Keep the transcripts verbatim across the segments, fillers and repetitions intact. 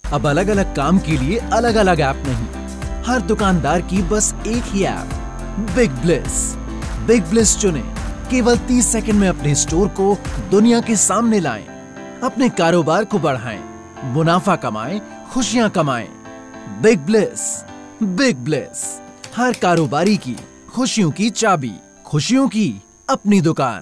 अब अलग अलग काम के लिए अलग अलग ऐप नहीं, हर दुकानदार की बस एक ही app, Big Bliss. Big Bliss चुने, केवल तीस सेकंड में अपने स्टोर को दुनिया के सामने लाएं, अपने कारोबार को बढ़ाएं, मुनाफा कमाएं, खुशियां कमाएं। Big Bliss. बिग ब्लिस, हर कारोबारी की खुशियों की चाबी, खुशियों की अपनी दुकान।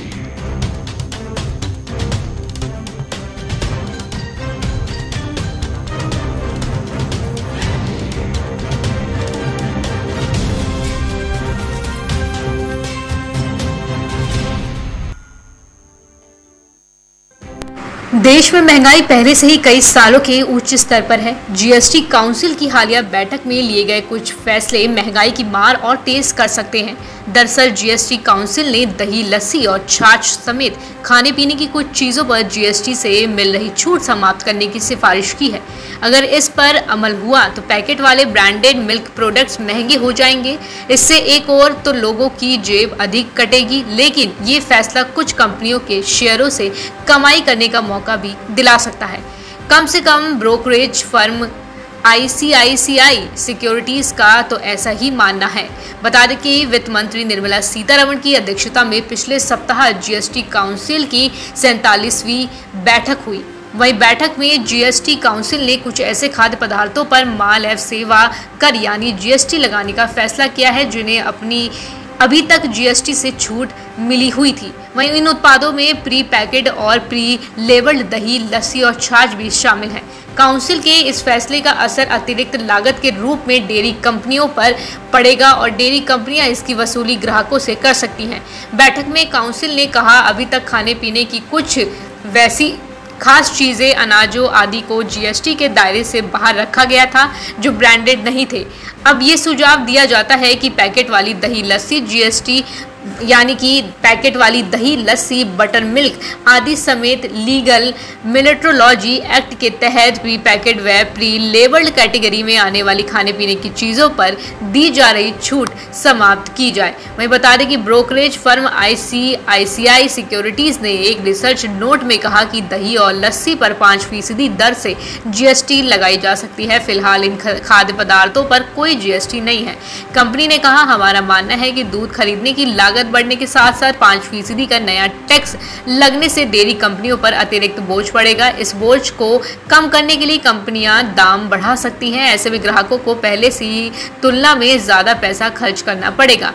देश में महंगाई पहले से ही कई सालों के उच्च स्तर पर है। जीएसटी काउंसिल की हालिया बैठक में लिए गए कुछ फैसले महंगाई की मार और तेज कर सकते हैं। दरअसल जीएसटी काउंसिल ने दही, लस्सी और छाछ समेत खाने पीने की कुछ चीजों पर जीएसटी से मिल रही छूट समाप्त करने की सिफारिश की है। अगर इस पर अमल हुआ तो पैकेट वाले ब्रांडेड मिल्क प्रोडक्ट्स महंगे हो जाएंगे। इससे एक और तो लोगों की जेब अधिक कटेगी, लेकिन ये फैसला कुछ कंपनियों के शेयरों से कमाई करने का मौका भी दिला सकता है। कम से कम ब्रोकरेज फर्म आईसीआईसीआई सिक्योरिटीज का तो ऐसा ही मानना है। बता दें कि वित्त मंत्री निर्मला सीतारमण की अध्यक्षता में पिछले सप्ताह जीएसटी काउंसिल की सैंतालीसवीं बैठक हुई। वहीं बैठक में जीएसटी काउंसिल ने कुछ ऐसे खाद्य पदार्थों पर माल एवं सेवा कर यानी जीएसटी लगाने का फैसला किया है जिन्हें अपनी अभी तक जीएसटी से छूट मिली हुई थी। वहीं इन उत्पादों में प्री पैकेड और प्री लेबल्ड दही, लस्सी और छाछ भी शामिल हैं। काउंसिल के इस फैसले का असर अतिरिक्त लागत के रूप में डेयरी कंपनियों पर पड़ेगा और डेयरी कंपनियां इसकी वसूली ग्राहकों से कर सकती हैं। बैठक में काउंसिल ने कहा, अभी तक खाने पीने की कुछ वैसी खास चीज़ें, अनाजों आदि को जीएसटी के दायरे से बाहर रखा गया था जो ब्रांडेड नहीं थे। अब ये सुझाव दिया जाता है कि पैकेट वाली दही, लस्सी जीएसटी यानी कि पैकेट वाली दही, लस्सी, बटर मिल्क आदि समेत लीगल मेट्रोलॉजी एक्ट के तहत प्री पैकेट व प्री लेबल्ड कैटेगरी में आने वाली खाने पीने की चीज़ों पर दी जा रही छूट समाप्त की जाए। वहीं बता दें कि ब्रोकरेज फर्म आईसीआईसीआई सिक्योरिटीज़ ने एक रिसर्च नोट में कहा कि दही और लस्सी पर पाँच फीसदी दर से जीएसटी लगाई जा सकती है। फिलहाल इन खाद्य पदार्थों पर कोई जीएसटी नहीं है। कंपनी ने कहा, हमारा मानना है कि दूध खरीदने की लागत बढ़ने के साथ साथ पाँच फीसदी का नया टैक्स लगने से डेयरी कंपनियों पर अतिरिक्त बोझ पड़ेगा। इस बोझ को कम करने के लिए कंपनियां दाम बढ़ा सकती हैं। ऐसे में ग्राहकों को पहले से तुलना में ज्यादा पैसा खर्च करना पड़ेगा।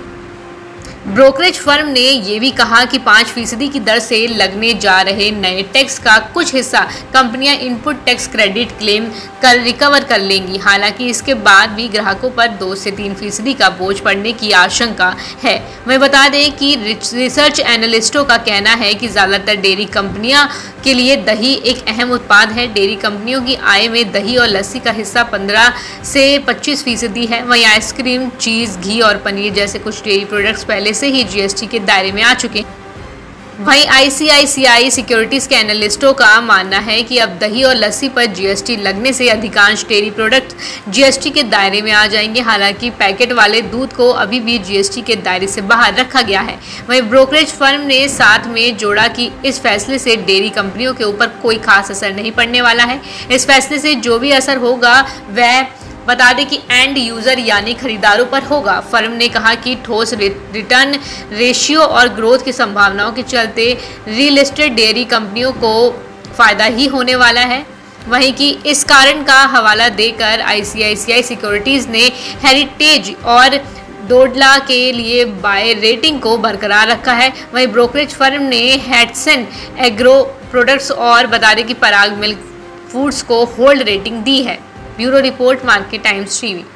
ब्रोकरेज फर्म ने यह भी कहा कि पाँच फीसदी की दर से लगने जा रहे नए टैक्स का कुछ हिस्सा कंपनियां इनपुट टैक्स क्रेडिट क्लेम कर रिकवर कर लेंगी। हालांकि इसके बाद भी ग्राहकों पर दो से तीन फीसदी का बोझ पड़ने की आशंका है। मैं बता दें कि रिसर्च एनालिस्टों का कहना है कि ज़्यादातर डेयरी कंपनियां के लिए दही एक अहम उत्पाद है। डेयरी कंपनियों की आय में दही और लस्सी का हिस्सा पंद्रह से पच्चीस फीसदी है। वहीं आइसक्रीम, चीज़, घी और पनीर जैसे कुछ डेयरी प्रोडक्ट्स पहले से ही जीएसटी के दायरे में आ चुके हैं। वहीं आईसीआईसीआई सिक्योरिटीज के एनालिस्टों का मानना है कि अब दही और लस्सी पर जीएसटी लगने से अधिकांश डेयरी प्रोडक्ट जीएसटी के दायरे में आ जाएंगे। हालांकि पैकेट वाले दूध को अभी भी जीएसटी के दायरे से बाहर रखा गया है। वहीं ब्रोकरेज फर्म ने साथ में जोड़ा कि इस फैसले से डेयरी कंपनियों के ऊपर कोई खास असर नहीं पड़ने वाला है। इस फैसले से जो भी असर होगा वह बता दें कि एंड यूज़र यानी खरीदारों पर होगा। फर्म ने कहा कि ठोस रिटर्न रेशियो और ग्रोथ की संभावनाओं के चलते रियल एस्टेट डेयरी कंपनियों को फ़ायदा ही होने वाला है। वहीं कि इस कारण का हवाला देकर आईसीआईसीआई सिक्योरिटीज़ ने हेरिटेज और डोडला के लिए बाय रेटिंग को बरकरार रखा है। वहीं ब्रोकरेज फर्म ने हैटसन एग्रो प्रोडक्ट्स और बता दें कि पराग मिल्क फूड्स को होल्ड रेटिंग दी है। Bureau report, market times TV.